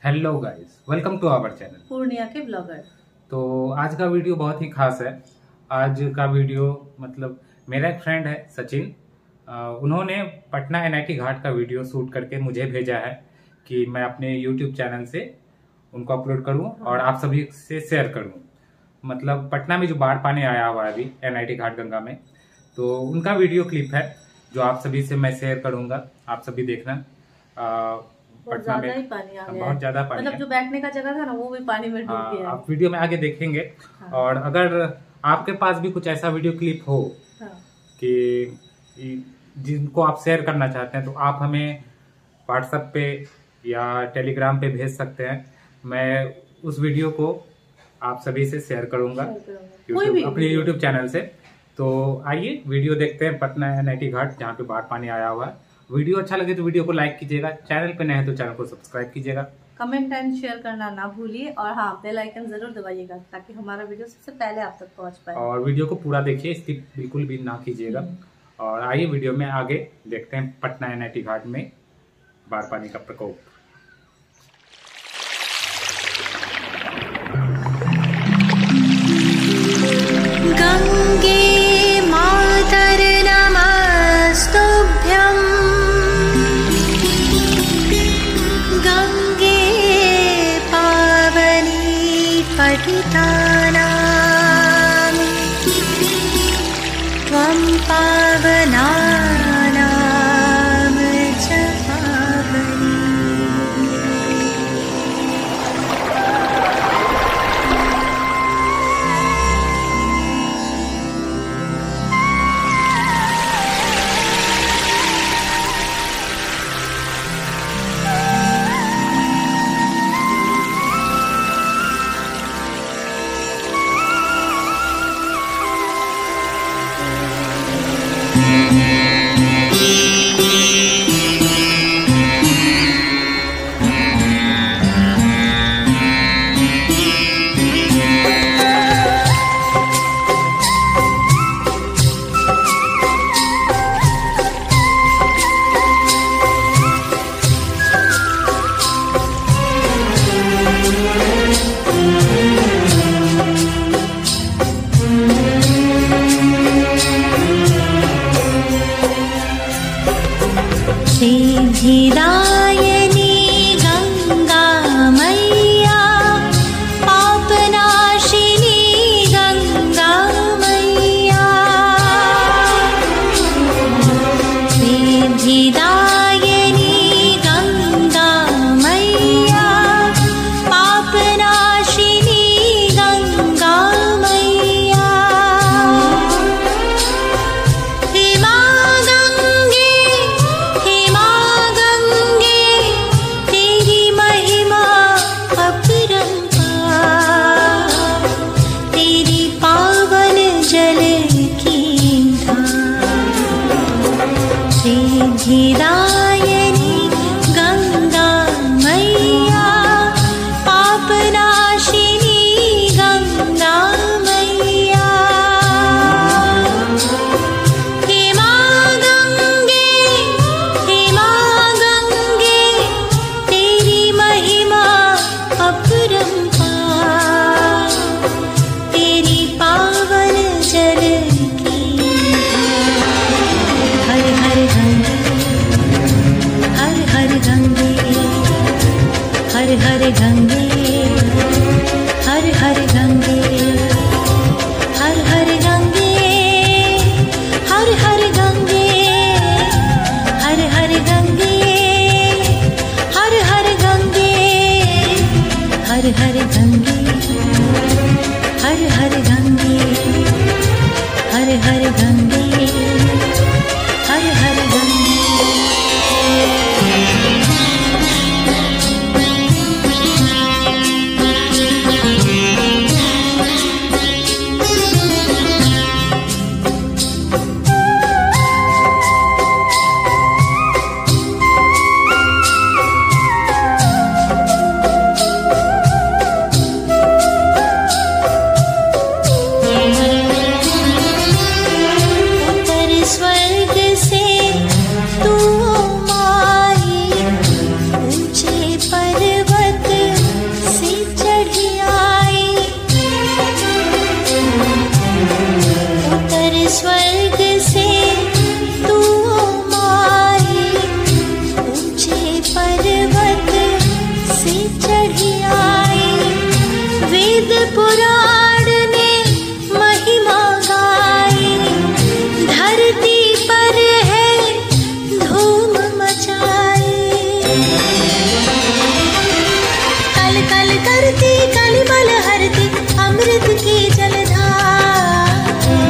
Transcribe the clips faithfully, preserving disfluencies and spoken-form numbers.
Hello guys, welcome to our channel Purnia के blogger. तो आज का वीडियो बहुत ही खास है। आज का वीडियो मतलब मेरा एक फ्रेंड है सचिन, आ, उन्होंने Patna N I T Ghat का वीडियो शूट करके मुझे भेजा है कि मैं अपने यूट्यूब चैनल से उनको अपलोड करूं और आप सभी से शेयर करूं। मतलब पटना में जो बाढ़ पानी आया हुआ है अभी N I T Ghat Ganga में, तो उनका वीडियो क्लिप है जो आप सभी से मैं शेयर करूंगा। आप सभी देखना। आ, बहुत ज्यादा ही पानी आ गया, बहुत ज्यादा पानी, मतलब जो बैठने का जगह था ना वो भी पानी में डूब गया। आप वीडियो में आगे देखेंगे। हाँ। और अगर आपके पास भी कुछ ऐसा वीडियो क्लिप हो हाँ। कि जिनको आप शेयर करना चाहते हैं तो आप हमें व्हाट्सएप पे या टेलीग्राम पे भेज सकते हैं। मैं उस वीडियो को आप सभी से शेयर करूंगा YouTube, अपने यूट्यूब चैनल से। तो आइए वीडियो देखते हैं Patna N I T Ghat जहाँ पे बाढ़ पानी आया हुआ है। वीडियो अच्छा लगे तो वीडियो को लाइक कीजिएगा, चैनल पे नए हैं तो चैनल को सब्सक्राइब कीजिएगा, कमेंट एंड शेयर करना ना भूलिए और हाँ बेल आइकन जरूर दबाइएगा ताकि हमारा वीडियो सबसे पहले आप तक पहुंच पाए। और वीडियो को पूरा देखिए, स्किप बिल्कुल भी ना कीजिएगा। और आइए वीडियो में आगे देखते हैं Patna N I T Ghat में बाढ़ पानी का प्रकोप। गंगे मातर नमस्तुभ्यं गंगे पावनी पतितानां त्वं पावनानां च पावनी। सिद्धिदायिनी गंगा मैया पापनाशिनी गंगा मैया सिद्धिदायिनी गंगा मैया पापनाशिनी गंगा मैया। हेमा गंगे हेमा गंगे तेरी महिमा अपरंपार, तेरी पावन जल की धार। सिद्धिदायिनी गंगा मैया पापनाशिनी गंगा मैया। हेमा गंगे हेमा गंगे तेरी महिमा अपरंपार, तेरी पावन जल की धार। हर हर गंगे हर हर गंगे हर हर गंगे हर हर गंगे हर हर गंगे हर हर गंगे हर हर गंगे हर हर गंगे हर हर गंगे हर हर गंगे हर हर गंगे। पर्वत से चढ़ी आई, वेद पुराण ने महिमा गाई, धरती पर है धूम मचाई। कल कल करती कलिमल हरती अमृत की जलधार।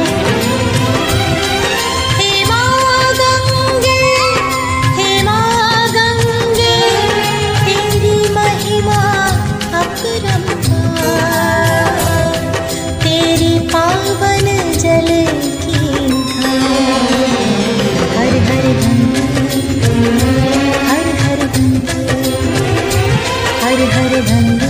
हे माँ गंगे, हे माँ गंगे, तेरी महिमा अपरंपार, तेरी पावन जल की धार। हर हर गंगे, हर हर गंगे, हर हर गंगे।